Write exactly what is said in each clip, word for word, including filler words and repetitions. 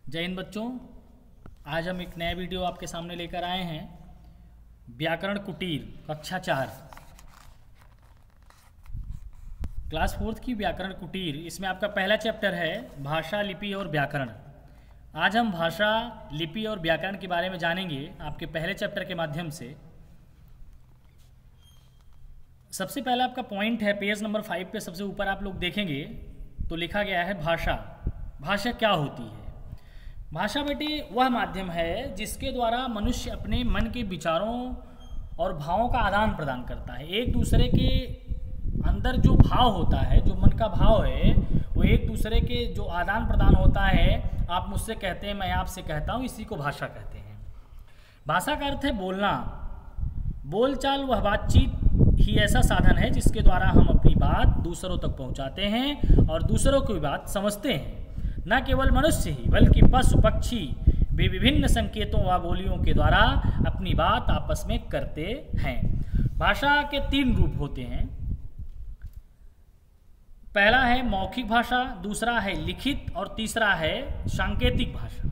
जय हिंद बच्चों। आज हम एक नया वीडियो आपके सामने लेकर आए हैं। व्याकरण कुटीर कक्षा चार क्लास फोर्थ की व्याकरण कुटीर। इसमें आपका पहला चैप्टर है भाषा, लिपि और व्याकरण। आज हम भाषा, लिपि और व्याकरण के बारे में जानेंगे आपके पहले चैप्टर के माध्यम से। सबसे पहला आपका पॉइंट है पेज नंबर फाइव पे, सबसे ऊपर आप लोग देखेंगे तो लिखा गया है भाषा। भाषा क्या होती है? भाषा बेटे वह माध्यम है जिसके द्वारा मनुष्य अपने मन के विचारों और भावों का आदान प्रदान करता है। एक दूसरे के अंदर जो भाव होता है, जो मन का भाव है, वो एक दूसरे के जो आदान प्रदान होता है, आप मुझसे कहते हैं, मैं आपसे कहता हूँ, इसी को भाषा कहते हैं। भाषा का अर्थ है बोलना। बोलचाल वह बातचीत ही ऐसा साधन है जिसके द्वारा हम अपनी बात दूसरों तक पहुँचाते हैं और दूसरों की बात समझते हैं। न केवल मनुष्य ही बल्कि पशु पक्षी भी विभिन्न संकेतों व बोलियों के द्वारा अपनी बात आपस में करते हैं। भाषा के तीन रूप होते हैं। पहला है मौखिक भाषा, दूसरा है लिखित और तीसरा है सांकेतिक भाषा।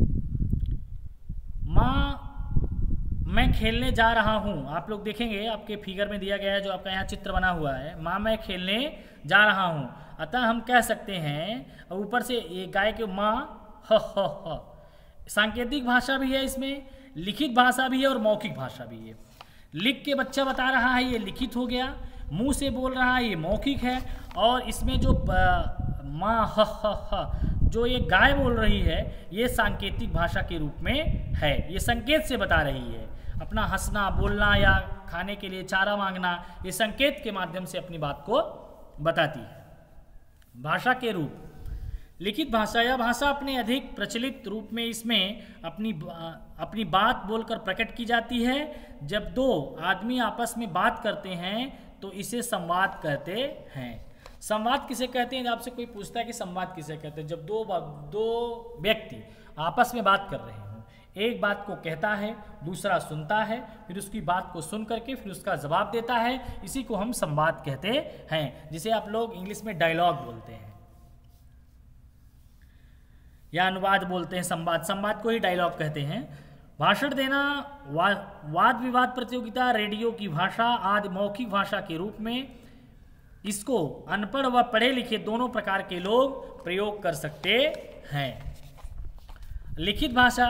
माँ मैं खेलने जा रहा हूँ, आप लोग देखेंगे आपके फिगर में दिया गया है, जो आपका यहाँ चित्र बना हुआ है, माँ मैं खेलने जा रहा हूँ। अतः हम कह सकते हैं, और ऊपर से ये गाय के माँ ह ह ह। सांकेतिक भाषा भी है इसमें, लिखित भाषा भी है और मौखिक भाषा भी है। लिख के बच्चा बता रहा है, ये लिखित हो गया। मुंह से बोल रहा है, ये मौखिक है। और इसमें जो माँ ह ह ह जो ये गाय बोल रही है, ये सांकेतिक भाषा के रूप में है। ये संकेत से बता रही है। अपना हंसना, बोलना या खाने के लिए चारा मांगना, ये संकेत के माध्यम से अपनी बात को बताती है। भाषा के रूप लिखित भाषा। यह भाषा अपने अधिक प्रचलित रूप में इसमें अपनी अपनी बात बोलकर प्रकट की जाती है। जब दो आदमी आपस में बात करते हैं तो इसे संवाद कहते हैं। संवाद किसे कहते हैं? आपसे कोई पूछता है कि संवाद किसे कहते हैं? जब दो दो व्यक्ति आपस में बात कर रहे हैं, एक बात को कहता है, दूसरा सुनता है, फिर उसकी बात को सुन करके फिर उसका जवाब देता है, इसी को हम संवाद कहते हैं, जिसे आप लोग इंग्लिश में डायलॉग बोलते हैं या अनुवाद बोलते हैं। संवाद संवाद को ही डायलॉग कहते हैं। भाषण देना, वा, वाद विवाद प्रतियोगिता, रेडियो की भाषा आदि मौखिक भाषा के रूप में इसको अनपढ़ व पढ़े लिखे दोनों प्रकार के लोग प्रयोग कर सकते हैं। लिखित भाषा,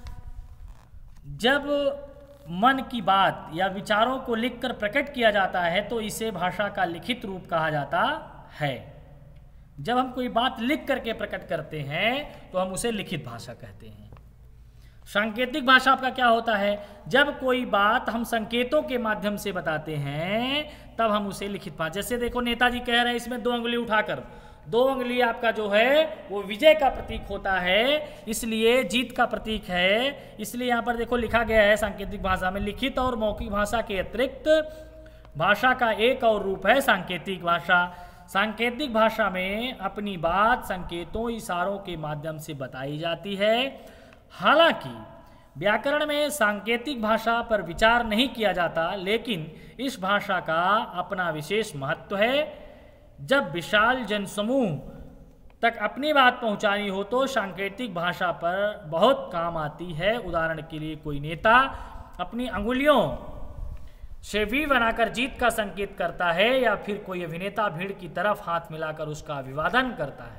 जब मन की बात या विचारों को लिखकर प्रकट किया जाता है तो इसे भाषा का लिखित रूप कहा जाता है। जब हम कोई बात लिख करके प्रकट करते हैं तो हम उसे लिखित भाषा कहते हैं। सांकेतिक भाषा आपका क्या होता है? जब कोई बात हम संकेतों के माध्यम से बताते हैं तब हम उसे लिखित भाषा। जैसे देखो, नेताजी कह रहे हैं इसमें दो उंगली उठाकर, दो उंगली आपका जो है वो विजय का प्रतीक होता है, इसलिए जीत का प्रतीक है। इसलिए यहाँ पर देखो लिखा गया है सांकेतिक भाषा में, लिखित और मौखिक भाषा के अतिरिक्त भाषा का एक और रूप है सांकेतिक भाषा। सांकेतिक भाषा में अपनी बात संकेतों, इशारों के माध्यम से बताई जाती है। हालांकि व्याकरण में सांकेतिक भाषा पर विचार नहीं किया जाता, लेकिन इस भाषा का अपना विशेष महत्व है। जब विशाल जनसमूह तक अपनी बात पहुंचानी हो तो सांकेतिक भाषा पर बहुत काम आती है। उदाहरण के लिए, कोई नेता अपनी अंगुलियों से वी बनाकर जीत का संकेत करता है, या फिर कोई अभिनेता भीड़ की तरफ हाथ मिलाकर उसका अभिवादन करता है।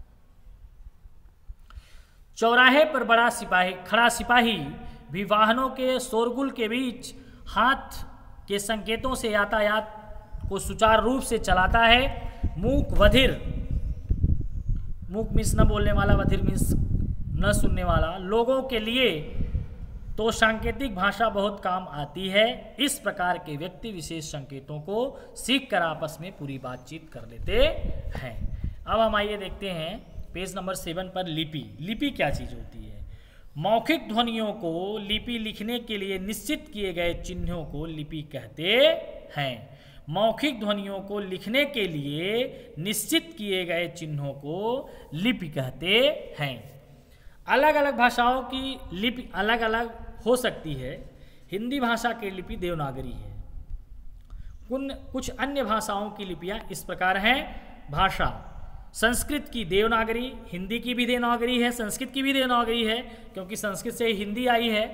चौराहे पर बड़ा सिपाही खड़ा सिपाही भी वाहनों के शोरगुल के बीच हाथ के संकेतों से यातायात को सुचारू रूप से चलाता है। मूक बधिर, मूक मीन्स न बोलने वाला, बधिर मीन्स न सुनने वाला, लोगों के लिए तो सांकेतिक भाषा बहुत काम आती है। इस प्रकार के व्यक्ति विशेष संकेतों को सीख कर आपस में पूरी बातचीत कर लेते हैं। अब हम आइए देखते हैं पेज नंबर सेवन पर लिपि। लिपि क्या चीज़ होती है? मौखिक ध्वनियों को लिपि लिखने के लिए निश्चित किए गए चिन्हों को लिपि कहते हैं। मौखिक ध्वनियों को लिखने के लिए निश्चित किए गए चिन्हों को लिपि कहते हैं। अलग अलग भाषाओं की लिपि अलग अलग हो सकती है। हिंदी भाषा की लिपि देवनागरी है। कुछ अन्य भाषाओं की लिपियां इस प्रकार हैं। भाषा संस्कृत की देवनागरी, हिंदी की भी देवनागरी है, संस्कृत की भी देवनागरी है क्योंकि संस्कृत से हिंदी आई है।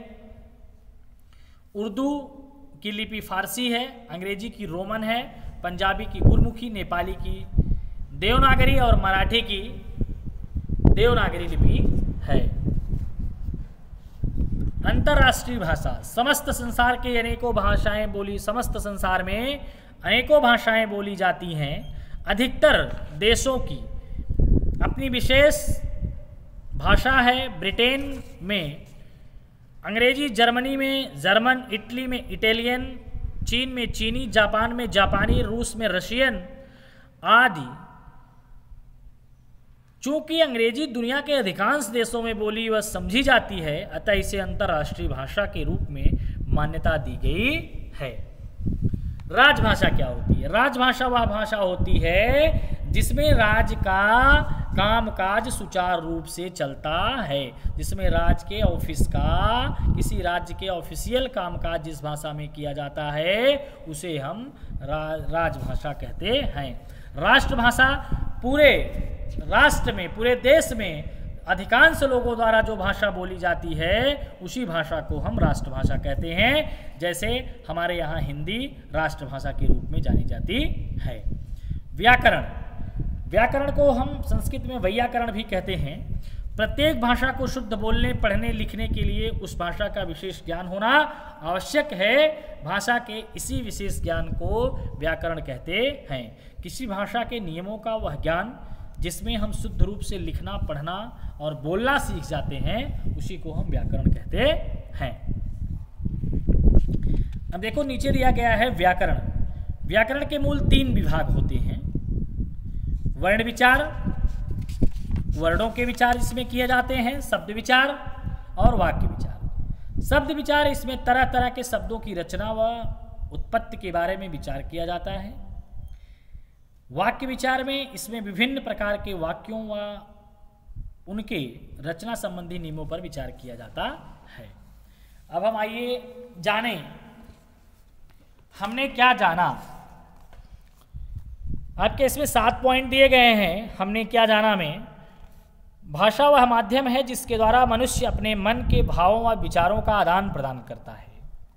उर्दू की लिपि फारसी है, अंग्रेजी की रोमन है, पंजाबी की गुरमुखी, नेपाली की देवनागरी और मराठी की देवनागरी लिपि है। अंतर्राष्ट्रीय भाषा, समस्त संसार के अनेकों भाषाएं बोली समस्त संसार में अनेकों भाषाएं बोली जाती हैं। अधिकतर देशों की अपनी विशेष भाषा है। ब्रिटेन में अंग्रेजी, जर्मनी में जर्मन, इटली में इटालियन, चीन में चीनी, जापान में जापानी, रूस में रशियन आदि। चूंकि अंग्रेजी दुनिया के अधिकांश देशों में बोली व समझी जाती है, अतः इसे अंतर्राष्ट्रीय भाषा के रूप में मान्यता दी गई है। राजभाषा क्या होती है? राजभाषा वह भाषा होती है जिसमें राज्य का कामकाज सुचारू रूप से चलता है, जिसमें राज्य के ऑफिस का, किसी राज्य के ऑफिशियल कामकाज जिस भाषा में किया जाता है उसे हम रा, राजभाषा कहते हैं। राष्ट्रभाषा पूरे राष्ट्र में, पूरे देश में अधिकांश लोगों द्वारा जो भाषा बोली जाती है उसी भाषा को हम राष्ट्रभाषा कहते हैं। जैसे हमारे यहाँ हिंदी राष्ट्रभाषा के रूप में जानी जाती है। व्याकरण, व्याकरण को हम संस्कृत में वैयाकरण भी कहते हैं। प्रत्येक भाषा को शुद्ध बोलने, पढ़ने, लिखने के लिए उस भाषा का विशेष ज्ञान होना आवश्यक है। भाषा के इसी विशेष ज्ञान को व्याकरण कहते हैं। किसी भाषा के नियमों का वह ज्ञान जिसमें हम शुद्ध रूप से लिखना, पढ़ना और बोलना सीख जाते हैं, उसी को हम व्याकरण कहते हैं। अब देखो नीचे दिया गया है व्याकरण। व्याकरण के मूल तीन विभाग होते हैं। वर्ण विचार, वर्णों के विचार इसमें किए जाते हैं, शब्द विचार और वाक्य विचार। शब्द विचार, इसमें तरह तरह के शब्दों की रचना व उत्पत्ति के बारे में विचार किया जाता है। वाक्य विचार में इसमें विभिन्न प्रकार के वाक्यों व उनके रचना संबंधी नियमों पर विचार किया जाता है। अब हम आइए जानें हमने क्या जाना। आपके इसमें सात पॉइंट दिए गए हैं। हमने क्या जाना में, भाषा वह माध्यम है जिसके द्वारा मनुष्य अपने मन के भावों व विचारों का आदान प्रदान करता है।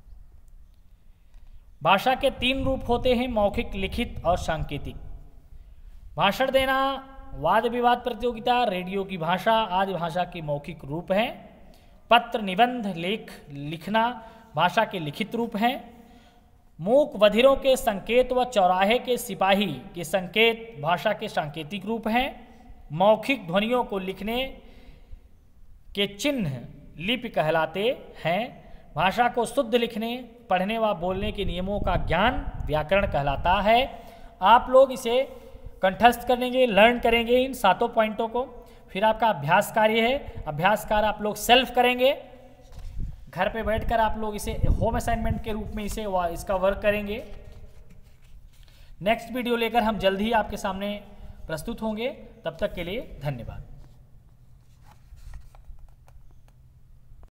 भाषा के तीन रूप होते हैं, मौखिक, लिखित और सांकेतिक। भाषण देना, वाद विवाद प्रतियोगिता, रेडियो की भाषा आदि भाषा के मौखिक रूप हैं। पत्र, निबंध, लेख लिखना भाषा के लिखित रूप हैं। मूक बधिरों के संकेत व चौराहे के सिपाही के संकेत भाषा के सांकेतिक रूप हैं। मौखिक ध्वनियों को लिखने के चिन्ह लिपि कहलाते हैं। भाषा को शुद्ध लिखने, पढ़ने व बोलने के नियमों का ज्ञान व्याकरण कहलाता है। आप लोग इसे कंठस्थ करेंगे, लर्न करेंगे इन सातों पॉइंटों को। फिर आपका अभ्यास कार्य है, अभ्यास कार्य आप लोग सेल्फ करेंगे। घर पे बैठकर आप लोग इसे होम असाइनमेंट के रूप में इसे इसका वर्क करेंगे। नेक्स्ट वीडियो लेकर हम जल्द ही आपके सामने प्रस्तुत होंगे। तब तक के लिए धन्यवाद।